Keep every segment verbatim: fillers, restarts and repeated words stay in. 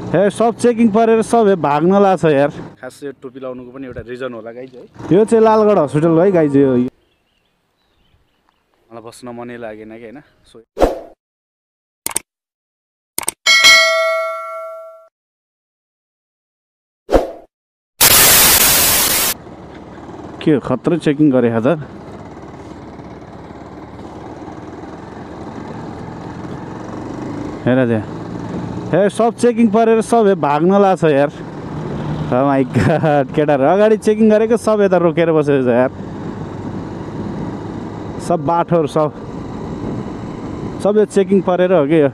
हे सब चेकिङ परेर सब भाग्न लाग्छ यार। खास यो टोपी लाउनुको पनि एउटा रिजन होला गाइज है। यो चाहिँ लालगढ हस्पिटल है गाइज। यो मलाई बस्न मनै लागेन कि हैन। सो के खतरा चेकिङ गरे हजुर। हेर त्यहाँ हे सब चेकिङ परेर सब भाग्न लाग्छ यार। ओ माइ गॉड केटाहरु अगाडि चेकिङ गरेको सब यता रोकेर बसेको छ यार। सब बाटोहरु सब सब यो चेकिङ परेर हो कि यो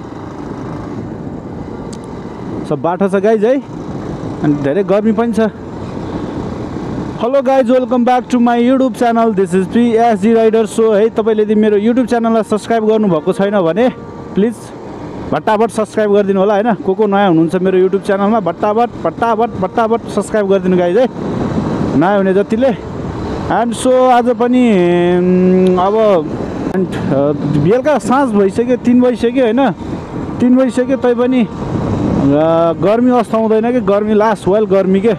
सब बाटो छ गाइज है। अनि धेरै गर्मी पनि छ। Hello guys welcome back to my YouTube channel. This is P S G rider. So है तपाईँले यदि मेरो युट्युब च्यानललाई सब्सक्राइब गर्नुभएको छैन भने प्लिज भट्टाभट सब्सक्राइब गरिदिनु होला हैन। को को नयाँ हुनुहुन्छ मेरो युट्युब च्यानलमा भट्टाभट भट्टाभट भट्टाभट सब्सक्राइब गरिदिनु गाइज है, नयाँ हुने जतिले। एन्ड सो आज पनि अब बेलुका साँझ भइसक्यो, तिन भइसक्यो होइन, तिन भइसक्यो तैपनि गर्मी अवस्था हुँदैन कि गर्मी लास्ट वेल गर्मी के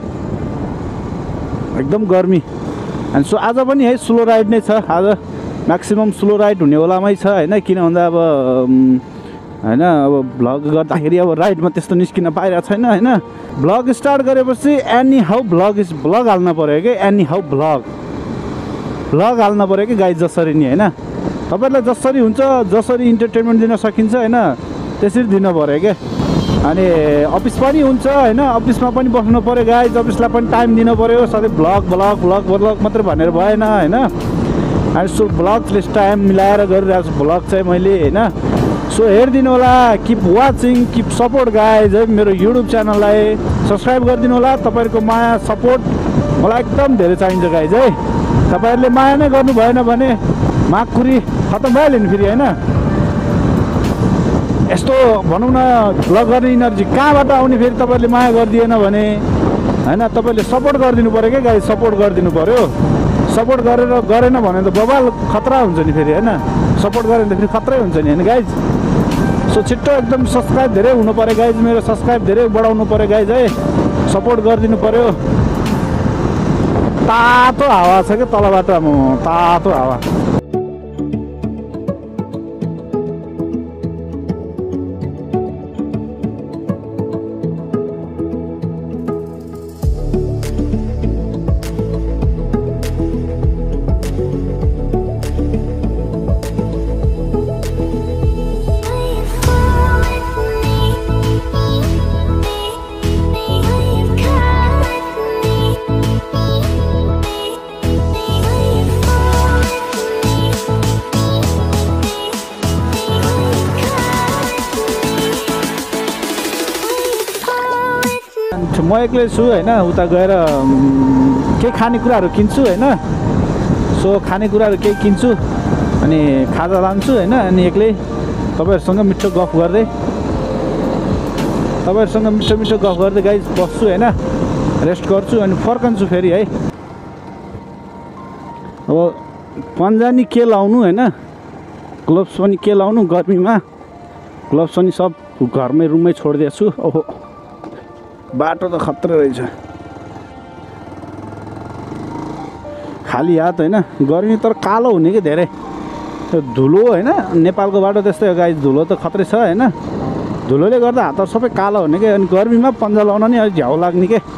एकदम गर्मी। एन्ड सो आज पनि है स्लो राइड नै छ। आज म्याक्सिमम स्लो राइड हुने बेलामै छ होइन। किन भन्दा अब होइन अब भ्लग गर्दाखेरि अब राइडमा त्यस्तो निस्किन पाइरहेको छैन होइन। भ्लग स्टार्ट गरेपछि anyhow vlog is vlog हाल्न पऱ्यो कि एनी हाउ भ्लग भ्लग हाल्न पऱ्यो कि गाइज जसरी नि होइन। तपाईँहरूलाई जसरी हुन्छ जसरी इन्टरटेनमेन्ट दिन सकिन्छ होइन त्यसरी दिनु पऱ्यो क्या। अनि अफिस पनि हुन्छ होइन, अफिसमा पनि बस्नु पऱ्यो गाइज, अफिसलाई पनि टाइम दिनु पऱ्यो। सधैँ भ्लग भ्लग भ्लग भ्लग मात्रै भनेर भएन होइन। अनि सो भ्लग टाइम मिलाएर गरिरहेको छु भ्लग चाहिँ मैले होइन। सो हेरिदिनु होला, keep watching, keep support guys है। मेरो युट्युब च्यानललाई सब्सक्राइब गरिदिनु होला। तपाईँहरूको माया सपोर्ट मलाई एकदम धेरै चाहिन्छ गाइज है। तपाईँहरूले माया नै गर्नु भएन भने माकुरी खतम भइहाल्यो नि फेरि होइन। यस्तो भनौँ न भ्लग गर्ने इनर्जी कहाँबाट आउने फेरि तपाईँहरूले माया गरिदिएन भने होइन। तपाईँले सपोर्ट गरिदिनु पऱ्यो क्या गाइज, सपोर्ट गरिदिनु पऱ्यो। सपोर्ट गरेर गरेन भने त बबाल खतरा हुन्छ नि फेरि होइन। सपोर्ट गरेन त फेरि खतरै हुन्छ नि होइन गाइज। सो छिट्टो एकदम सब्सक्राइब धेरै हुनु पऱ्यो गाइज, मेरो सब्सक्राइब धेरै बढाउनु पऱ्यो गाइज है। सपोर्ट गरिदिनु पऱ्यो। तातो हावा छ क्या तलबाट, म तातो हावा। म एक्लै छु होइन। उता गएर केही खानेकुराहरू किन्छु होइन। सो खानेकुराहरू केही किन्छु अनि खाजा लान्छु होइन। अनि एक्लै तपाईँहरूसँग मिठो गफ गर्दै तपाईँहरूसँग मिठो मिठो गफ गर्दै गाइज बस्छु होइन। रेस्ट गर्छु अनि फर्कन्छु फेरि है। अब पन्जानी के लाउनु होइन, ग्लोभ्स पनि के लाउनु गर्मीमा। ग्लोभ्स पनि सब घरमै रुममै छोडिदिएको छु। ओहो बाटो त खतरा रहेछ, खाली हात होइन। गर्मी तर कालो हुने कि धेरै त्यो धुलो होइन। नेपालको बाटो त्यस्तै हो गाइज, धुलो त खतरै छ होइन। धुलोले गर्दा हातहरू सबै कालो हुने कि। अनि गर्मीमा पन्जा लाउन नि अलिक झ्याउ लाग्ने के।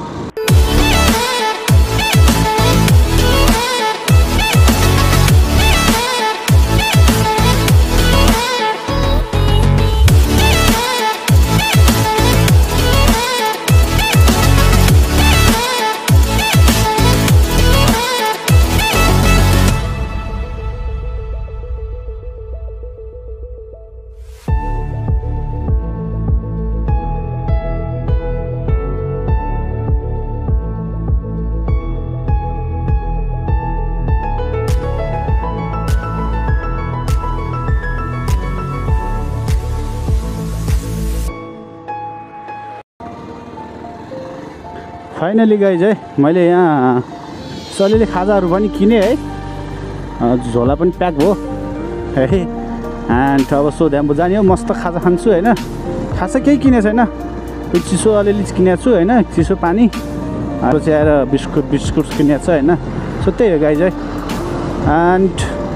फाइनली गाइज है मैले यहाँ सलिले खाजाहरू पनि किने है। झोला पनि प्याक भयो है। एन्ड अब सो ध्यान जाने हो, मस्त खाजा खान्छु होइन। खासै केही किने छैन, त्यो चिसो अलिअलि किनेको छु होइन, चिसो पानी पछि आएर बिस्कुट बिस्कुट किनेको छ होइन। सो त्यही हो गाइज है। एन्ड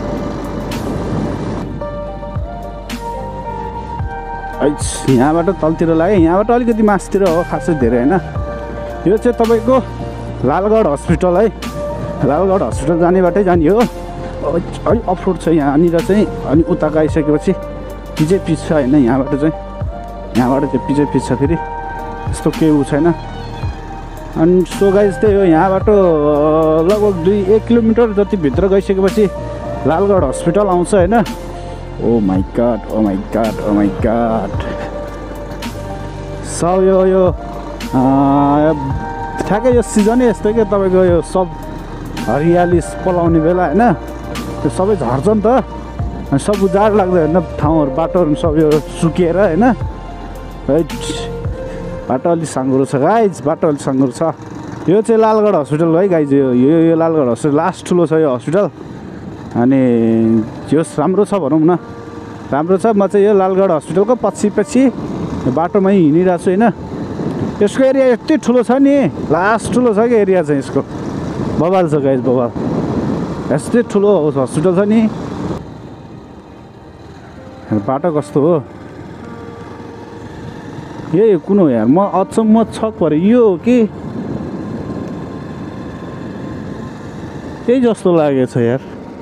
यहाँबाट तलतिर लाग्यो, यहाँबाट अलिकति मासतिर हो खासै धेरै होइन। यो चाहिँ तपाईँको लालगढ हस्पिटल है, लालगढ हस्पिटल जाने बाटै जाने हो। अलिक अफरोड छ यहाँनिर चाहिँ। अनि उता गइसकेपछि पिछे पिच छ होइन, यहाँबाट चाहिँ यहाँबाट चाहिँ पिछे पिच छ, फेरि त्यस्तो केही उ छैन। अनि सो गाइज त्यही हो, यहाँबाट लगभग दुई एक किलोमिटर जति भित्र गइसकेपछि लालगढ हस्पिटल आउँछ होइन। Oh my God, oh my God, oh my God. सब यो यो ठ्याक्कै यो सिजनै यस्तो क्या तपाईँको, यो सब हरियाली पलाउने बेला होइन, त्यो सबै झर्छ नि त। अनि सब उजाड लाग्दो होइन, ठाउँहरू बाटोहरू सब यो सुकेर होइन। बाटो अलिक साँघुरो छ गाइज, बाटो अलिक साँघुरो छ। यो चाहिँ लालगढ हस्पिटल है गाइज, यो यो यो लालगढ हस्पिटल लास्ट ठुलो छ यो हस्पिटल। अनि यो राम्रो छ भनौँ न, राम्रो छ। म चाहिँ यो लालगढ हस्पिटलको पछि पछि बाटोमै हिँडिरहेको छु होइन। यसको एरिया यति ठुलो छ नि, लास्ट ठुलो छ कि एरिया चाहिँ यसको, बवाल छ गाइज, बवाल। यस्तै ठुलो हस्पिटल छ नि। बाटो कस्तो हो यही कुन हो यार, म अचम्म छक पऱ्यो। यो हो कि त्यही जस्तो लागेछ यार।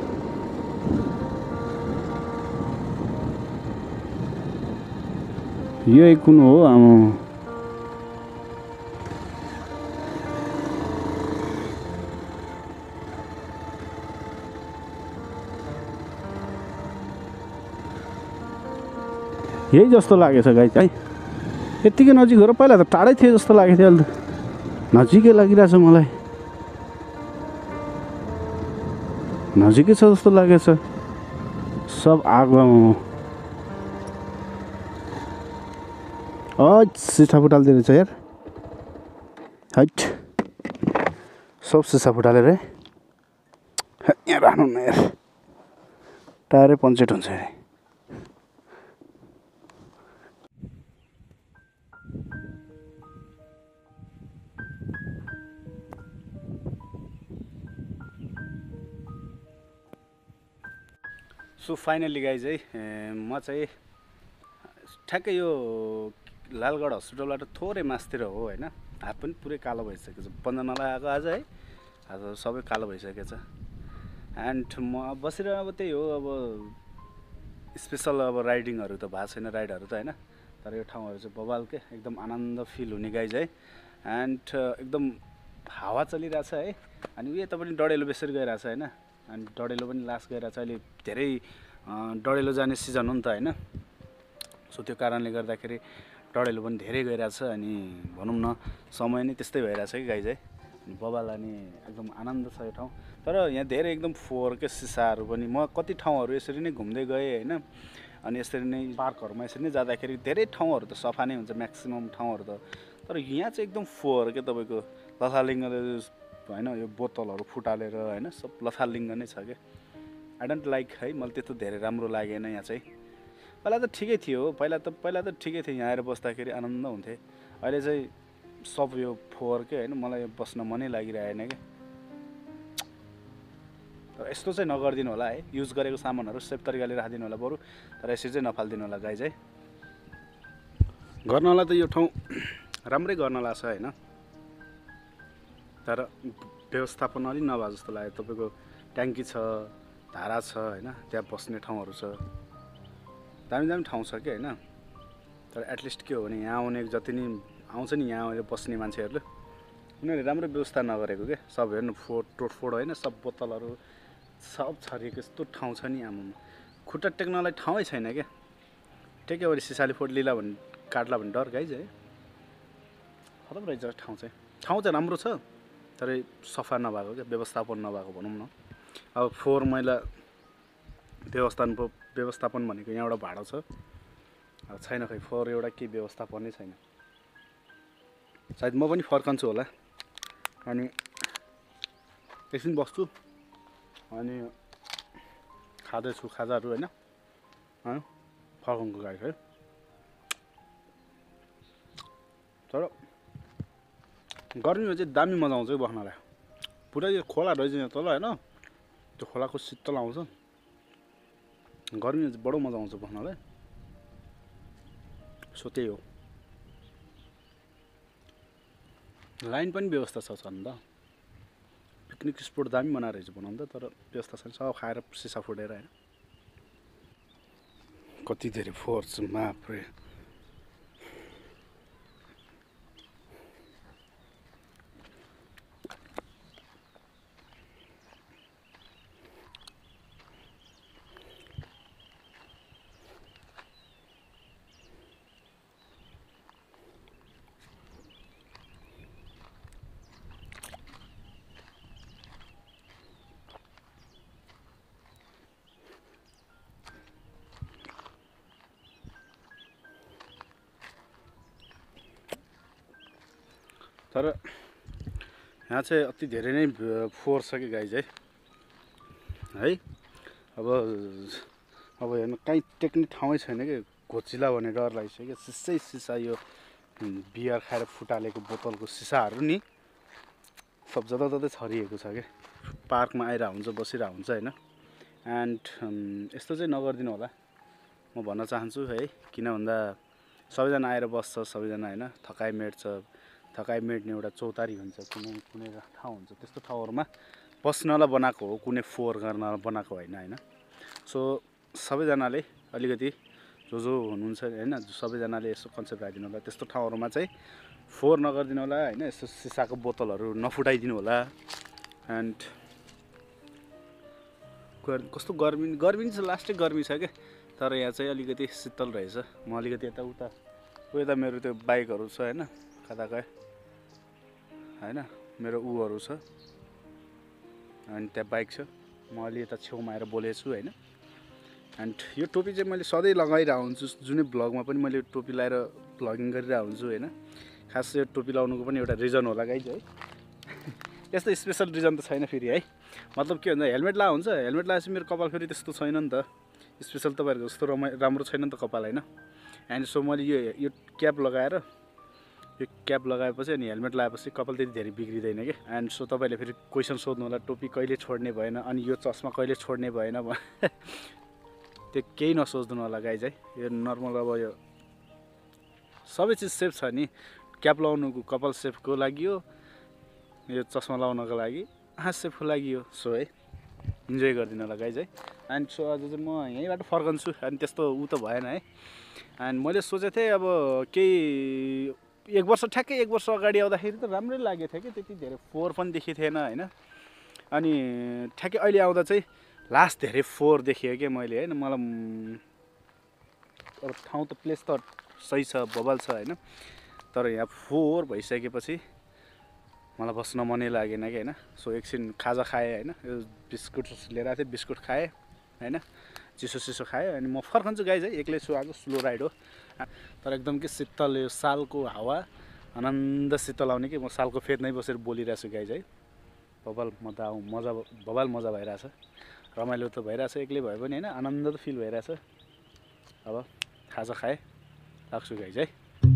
यही कुन हो आमा, यही जस्तो लागेछ गाइज है। यत्तिकै नजिक हो र, पहिला त टाढै थियो जस्तो लागेको थियो, अहिले त नजिकै लागिरहेछ मलाई, नजिकै छ जस्तो लागेछ। सब आगोमा सिसा फुटाल्दो रहेछ यार, हैट सब सिसा फुटालेर है। यहाँ राख्नु न यार, टायरै पन्चेट हुन्छ अरे। सो फाइनली गाइज है, म चाहिँ ठ्याक्कै यो लालगढ हस्पिटलबाट थोरै मासतिर हो होइन। हात पनि पुरै कालो भइसकेको छ, बन्द नलागेको आज है, आज सबै कालो भइसकेको छ। एन्ड म बसेर अब त्यही हो, अब स्पेसल अब राइडिङहरू त भएको छैन, राइडहरू त होइन। तर यो ठाउँहरू चाहिँ बवाल के, एकदम आनन्द फिल हुने गाइज है। एन्ड एकदम हावा चलिरहेछ है। अनि उयो त पनि डढेलो बेसरी गइरहेछ होइन। अनि डढेलो पनि लास्ट गइरहेछ, अहिले धेरै डढेलो जाने सिजन हो नि त होइन। सो त्यो कारणले गर्दाखेरि डढेलो पनि धेरै गइरहेछ। अनि भनौँ न समय नै त्यस्तै भइरहेछ कि गाइज है। बवाल अनि एकदम आनन्द छ यो ठाउँ। तर यहाँ धेरै एकदम फोहोरकै सिसाहरू पनि, म कति ठाउँहरू यसरी नै घुम्दै गएँ होइन। अनि यसरी नै पार्कहरूमा यसरी नै जाँदाखेरि धेरै ठाउँहरू त सफा नै हुन्छ, म्याक्सिमम् ठाउँहरू त। तर यहाँ चाहिँ एकदम फोहोर के तपाईँको लथालिङ्गले होइन, यो बोतलहरू फुटालेर होइन, सब लथालिङ्ग नै छ क्या। आई डोन्ट लाइक है, मलाई त्यस्तो धेरै राम्रो लागेन यहाँ चाहिँ। पहिला त ठिकै थियो, पहिला त पहिला त ठिकै थियो, यहाँ आएर बस्दाखेरि आनन्द हुन्थ्यो। अहिले चाहिँ सब यो फोहोर के होइन, मलाई बस्न मनै लागिरहेन क्या। तर यस्तो चाहिँ नगरिदिनु होला है, युज गरेको सामानहरू सेफ तरिकाले राखिदिनु होला बरु। तर यसरी चाहिँ नफालिदिनु होला गाइज है। गर्नलाई त यो ठाउँ राम्रै गर्नला छ होइन, तर व्यवस्थापन अलिक नभए जस्तो लाग्यो। तपाईँको ट्याङ्की छ, धारा छ होइन, त्यहाँ बस्ने ठाउँहरू छ, दामी दामी ठाउँ छ कि होइन। तर एटलिस्ट के हो भने यहाँ आउने जति नि आउँछ नि, यहाँ आएर बस्ने मान्छेहरूले उनीहरूले राम्रो व्यवस्था नगरेको क्या। सब हेर्नु फोहोर टोटफोड होइन, सब बोतलहरू सब छरिएको यस्तो ठाउँ छ नि आमामा, खुट्टा टेक्नलाई ठाउँै छैन क्या। टेक्यो भने सिसाले फोड्लिला भने काट्ला भने डर गाइज है। खतम रहेछ ठाउँ चाहिँ, ठाउँ चाहिँ राम्रो छ, तर सफा नभएको क्या, व्यवस्थापन नभएको भनौँ न। अब फोहोर मैला व्यवस्थापन व्यवस्थापन भनेको यहाँ एउटा भाडो छ, अब छैन खै फोहोर एउटा के व्यवस्थापनै छैन। सायद म पनि फर्कन्छु होला, अनि एकछिन बस्छु, अनि खाँदैछु खाजाहरू होइन, फर्कनको गाडी है। गर्मीमा चाहिँ दामी मजा आउँछ बस्नलाई। पुरै यो खोला रहेछ यहाँ तल होइन, त्यो खोलाको शीतल आउँछ। गर्मीमा चाहिँ बडो मजा आउँछ बस्नलाई। सो त्यही हो। लाइन पनि व्यवस्था छ छन् त। पिकनिक स्पोट दामी बनाएर रहेछ बनाउँदा, तर व्यवस्था छैन। सब खाएर सिसा फुटेर होइन। कति धेरै फोर्स माप्रे। तर यहाँ चाहिँ अति धेरै नै फोहोर छ कि गाइज है है अब अब हेर्नु कहीँ टेक्ने ठाउँै छैन कि घोचिला भन्ने डर लागिसक्यो। सिसै सिसा यो बियर खाएर फुटालेको बोतलको सिसाहरू नि सब जताततै छरिएको छ कि। पार्कमा आइरहेको हुन्छ, बसिरहेको हुन्छ होइन। एन्ड यस्तो चाहिँ नगरिदिनु होला म भन्न चाहन्छु है। किन भन्दा सबैजना आएर बस्छ, सबैजना होइन थकाइ मेट्छ। थकाइ मेट्ने एउटा चौतारी हुन्छ, कुनै कुनै ठाउँ हुन्छ, त्यस्तो ठाउँहरूमा बस्नलाई बनाएको हो, कुनै फोहोर गर्नलाई बनाएको होइन होइन। सो सबैजनाले अलिकति जो जो हुनुहुन्छ होइन, सबैजनाले यसो कन्सेप्ट राखिदिनु होला। त्यस्तो ठाउँहरूमा चाहिँ फोहोर नगरिदिनु होला होइन। यस्तो सिसाको बोतलहरू नफुटाइदिनु होला। एन्ड कस्तो गर्मी गर्मी चाहिँ लास्टै गर्मी छ क्या। तर यहाँ चाहिँ अलिकति शीतल रहेछ। म अलिकति यता उता उता मेरो त्यो बाइकहरू छ होइन, कता गए होइन, मेरो उहरू छ अनि त्यहाँ बाइक छ। म अलि यता छेउमा आएर बोलेको छु होइन। एन्ड यो टोपी चाहिँ मैले सधैँ लगाइरहेको हुन्छु, जुनै भ्लगमा पनि मैले टोपी लगाएर भ्लगिङ गरिरहेको हुन्छु होइन। खास यो टोपी लगाउनुको पनि एउटा रिजन होला गाइज है। यस्तो स्पेसल रिजन त छैन फेरि है। मतलब के भन्छ, हेलमेट लगाएको हुन्छ, हेलमेट लगाएपछि मेरो कपाल फेरि त्यस्तो छैन नि त। स्पेसल तपाईँहरूको जस्तो रमा राम्रो छैन नि त कपाल होइन। एन्ड सो मैले यो यो क्याप लगाएर यो क्याप लगाएपछि अनि हेलमेट लगाएपछि कपाल त्यति धेरै बिग्रिँदैन कि। एन्ड सो तपाईँले फेरि क्वेसन सोध्नु होला टोपी कहिले छोड्ने भएन, अनि यो चस्मा कहिले छोड्ने भएन त्यो केही नसोच्नु होला गाइज है। यो नर्मल अब यो सबै चिज सेफ छ नि। क्याप लगाउनुको कपाल सेफको लागि हो, यो चस्मा लगाउनको लागि आँखा सेफको लागि हो। सो है इन्जोय गरिदिनु होला गाइज है। एन्ड सो आज चाहिँ म यहीँबाट फर्कन्छु। अनि त्यस्तो ऊ त भएन है। एन्ड मैले सोचेको थिएँ अब केही एक वर्ष ठ्याक्कै एक वर्ष अगाडि आउँदाखेरि त राम्रै लागेको थियो कि, त्यति धेरै फोहोर पनि देखेको थिएन होइन। अनि ठ्याक्कै अहिले आउँदा चाहिँ लास्ट धेरै फोहोर देखेँ क्या मैले होइन। मलाई अब ठाउँ त प्लेस त सही छ, बबाल छ होइन। तर यहाँ फोहोर भइसकेपछि मलाई बस्न मनै लागेन कि होइन। सो एकछिन खाजा खाएँ होइन, यो बिस्कुट लिएर आएको थिएँ, बिस्कुट खाएँ होइन, चिसो चिसो खाएँ। अनि म फर्कन्छु गाइज है। एक्लै छु, आज स्लो राइड हो। तर एकदम कि शीतल, यो सालको हावा आनन्द शीतल आउने कि। म सालको फेदमै बसेर बोलिरहेको छु गाइज है। बबाल मजा आउँ मजा बबाल मजा भइरहेछ, रमाइलो त भइरहेछ। एक्लै भए पनि होइन, आनन्द त फिल भइरहेछ। अब खाजा खाएँ, राख्छु गाइज है।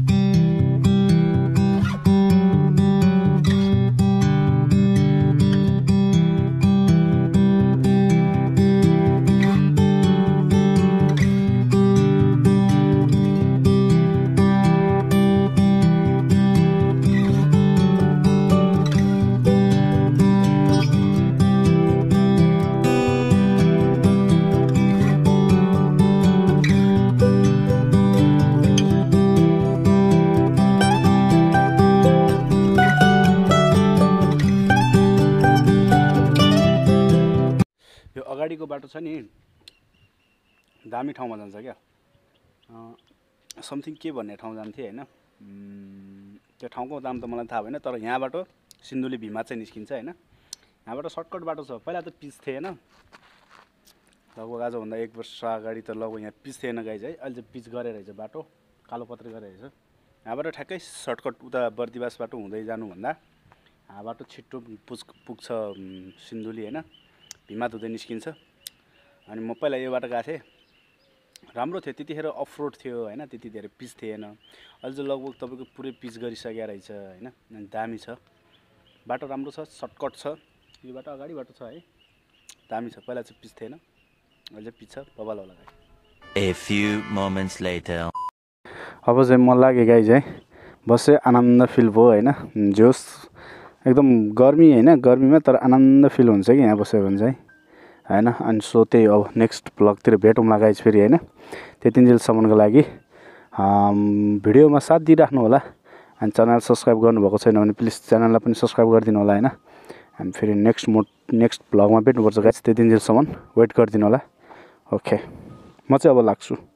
अगाडिको बाटो छ नि, दामी ठाउँमा जान्छ क्या। समथिङ के भन्ने ठाउँ जान्थेँ होइन। त्यो ठाउँको नाम त मलाई थाहा भएन। तर यहाँबाट सिन्धुली भीमा चाहिँ निस्किन्छ होइन। यहाँबाट सर्टकट बाटो छ। पहिला त पिच थिएन, लगभग आजभन्दा एक वर्ष अगाडि त लगभग यहाँ पिच थिएन गाइज है। अहिले चाहिँ पिच गरेर रहेछ बाटो, कालो पत्रे गरेर रहेछ। यहाँबाट ठ्याक्कै सर्टकट उता बर्दिवास बाटो हुँदै जानुभन्दा यहाँबाट छिट्टो पुग पुग्छ सिन्धुली होइन, भीमा हुँदै निस्किन्छ। अनि म पहिला यो बाटो गएको थिएँ, राम्रो थियो त्यतिखेर अफ रोड थियो होइन, त्यति धेरै पिच थिएन। अहिले चाहिँ लगभग तपाईँको पुरै पिच गरिसकेको रहेछ होइन, अनि दामी छ बाटो, राम्रो छ, सर्टकट छ। यो बाटो अगाडि बाटो छ है, दामी छ। पहिला चाहिँ पिच थिएन, अहिले चाहिँ पिच छ, बबाल होला गाई। A few moments later. अब चाहिँ मन लाग्यो गाई चाहिँ बस्यो, आनन्द फिल भयो होइन, जोस एकदम गर्मी होइन, गर्मीमा तर आनन्द फिल हुन्छ कि यहाँ बस्यो भने चाहिँ होइन। अनि सो त्यही अब नेक्स्ट ब्लगतिर भेटौँला गाइज फेरि होइन। त्यतिन्जेलसम्मको लागि भिडियोमा साथ दिइराख्नु होला। अनि च्यानल सब्सक्राइब गर्नुभएको छैन भने प्लिज च्यानललाई पनि सब्सक्राइब गरिदिनु होला होइन। अनि फेरि नेक्स्ट मो नेक्स्ट ब्लगमा भेट्नुपर्छ गाइज, त्यतिन्जेलसम्म वेट गरिदिनु होला। ओके, म चाहिँ अब लाग्छु।